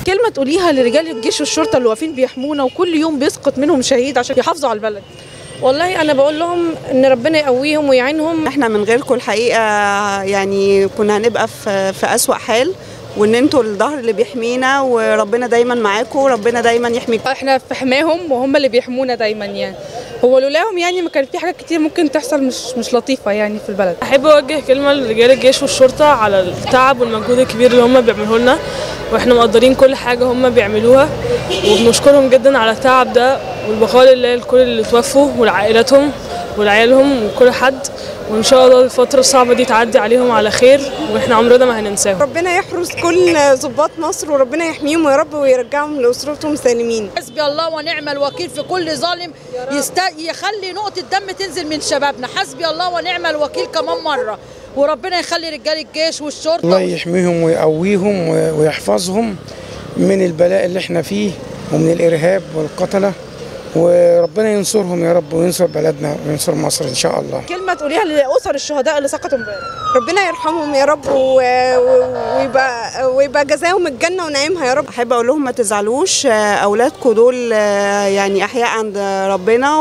كلمة تقوليها لرجال الجيش والشرطة اللي واقفين بيحمونا وكل يوم بيسقط منهم شهيد عشان يحافظوا على البلد؟ والله أنا بقول لهم إن ربنا يقويهم ويعينهم. احنا من غيركم الحقيقة يعني كنا هنبقى في أسوأ حال، وإن انتوا الظهر اللي بيحمينا، وربنا دايما معاكم وربنا دايما يحميكم. احنا في حماهم وهم اللي بيحمونا دايما يعني. هو لولاهم يعني ما كان في حاجات كتير ممكن تحصل مش لطيفة يعني في البلد. احب اوجه كلمه لرجال الجيش والشرطه على التعب والمجهود الكبير اللي هم بيعملوه لنا، واحنا مقدرين كل حاجه هم بيعملوها وبنشكرهم جدا على التعب ده، والبقاء لله لكل اللي توفوا ولعائلاتهم ولعيالهم وكل حد، وان شاء الله الفتره الصعبه دي تعدي عليهم على خير واحنا عمرنا ما هننساهم. ربنا يحرس كل ضباط مصر وربنا يحميهم يا رب ويرجعهم لاسرتهم سالمين. حسبي الله ونعم الوكيل في كل ظالم يخلي نقطه دم تنزل من شبابنا. حسبي الله ونعم الوكيل كمان مره، وربنا يخلي رجال الجيش والشرطه. الله يحميهم ويقويهم ويحفظهم من البلاء اللي احنا فيه ومن الارهاب والقتله، وربنا ينصرهم يا رب وينصر بلدنا وينصر مصر ان شاء الله. كلمة تقوليها لأسر الشهداء اللي سقطوا امبارح؟ ربنا يرحمهم يا رب ويبقى جزاهم الجنة ونعيمها يا رب. أحب أقول لهم ما تزعلوش، أولادكم دول يعني أحياء عند ربنا،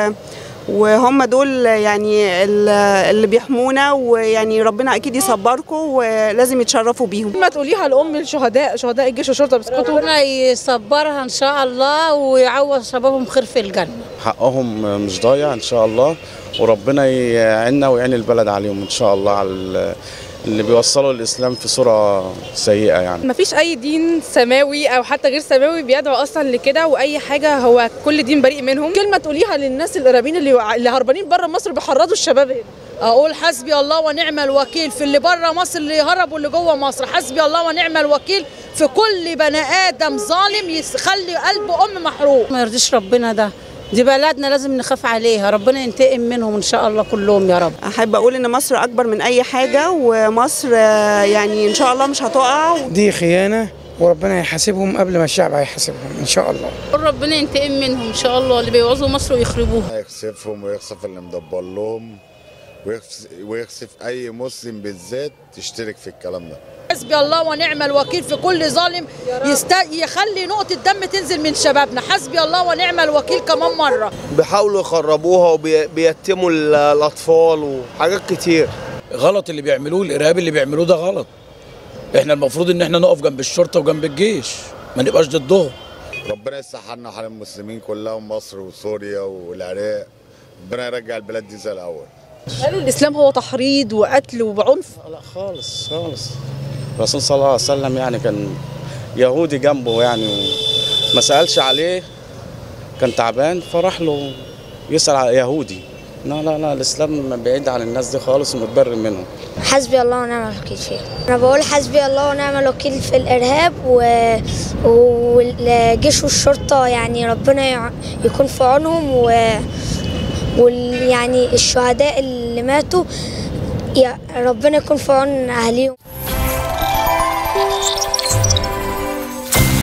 وهم دول يعني اللي بيحمونا، ويعني ربنا اكيد يصبركم ولازم يتشرفوا بيهم. كلمة تقوليها لأم الشهداء، شهداء الجيش والشرطة بيسقطوا؟ ربنا يصبرها ان شاء الله ويعوض شبابهم خير في الجنه. حقهم مش ضايع ان شاء الله، وربنا يعيننا ويعين البلد عليهم ان شاء الله، على اللي بيوصلوا الاسلام في صوره سيئه يعني. مفيش اي دين سماوي او حتى غير سماوي بيدعو اصلا لكده، واي حاجه هو كل دين بريء منهم. كلمة تقوليها للناس القرابين اللي هربانين بره مصر بيحرضوا الشباب هنا؟ اقول حسبي الله ونعم الوكيل في اللي بره مصر اللي هربوا واللي جوه مصر. حسبي الله ونعم الوكيل في كل بني ادم ظالم يخلي قلب ام محروق. ما يرضيش ربنا ده، دي بلدنا لازم نخاف عليها، ربنا ينتقم منهم ان شاء الله كلهم يا رب. احب اقول ان مصر اكبر من اي حاجه، ومصر يعني ان شاء الله مش هتقع. دي خيانه وربنا يحاسبهم قبل ما الشعب هيحاسبهم ان شاء الله. ربنا ينتقم منهم ان شاء الله اللي بيوظوا مصر ويخربوها. يخسفهم ويخسف اللي مدبر لهم ويخسف اي مسلم بالذات تشترك في الكلام ده. حسبي الله ونعم الوكيل في كل ظالم يخلي نقطة دم تنزل من شبابنا. حسبي الله ونعم الوكيل كمان مرة. بيحاولوا يخربوها وبيتموا الأطفال وحاجات كتير. غلط اللي بيعملوه، الإرهاب اللي بيعملوه ده غلط. احنا المفروض ان احنا نقف جنب الشرطة وجنب الجيش، ما نبقاش ضدهم. ربنا يصلح حالنا وحال المسلمين كلهم، مصر وسوريا والعراق. ربنا يرجع البلاد دي زي الأول. هل الإسلام هو تحريض وقتل وبعنف؟ لا خالص خالص. الرسول صلى الله عليه وسلم يعني كان يهودي جنبه يعني، وما سألش عليه، كان تعبان فراح له يسأل على يهودي. لا الإسلام بعيد عن الناس دي خالص ومتبرر منهم. حسبي الله ونعم الوكيل فيه. أنا بقول حسبي الله ونعم الوكيل في الإرهاب والجيش والشرطة، يعني ربنا يكون في عونهم، يعني الشهداء اللي ماتوا ربنا يكون في عون أهاليهم.